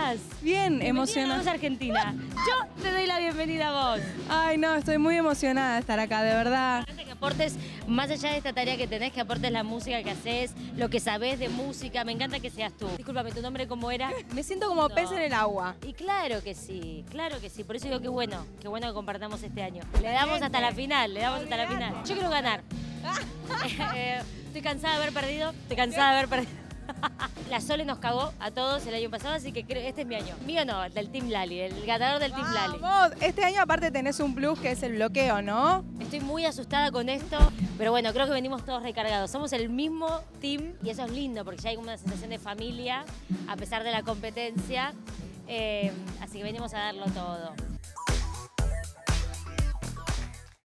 estás? Bien, Bienvenida emocionada. a Voz Argentina. Yo te doy la bienvenida a vos. Ay, no, estoy muy emocionada de estar acá, de verdad. Me encanta que aportes, más allá de esta tarea que tenés, que aportes la música que haces, lo que sabés de música. Me encanta que seas tú. Discúlpame, ¿tu nombre cómo era? Me siento como pez en el agua. Y claro que sí, claro que sí. Por eso digo que bueno que compartamos este año. Le damos hasta la final, le damos hasta la final. Yo quiero ganar. Estoy cansada de haber perdido, La Sole nos cagó a todos el año pasado, así que creo este es mi año. Mío no, del Team Lali, el ganador del Team Lali. Vamos, este año aparte tenés un plus que es el bloqueo, ¿no? Estoy muy asustada con esto, pero bueno, creo que venimos todos recargados. Somos el mismo team y eso es lindo porque ya hay como una sensación de familia a pesar de la competencia. Así que venimos a darlo todo.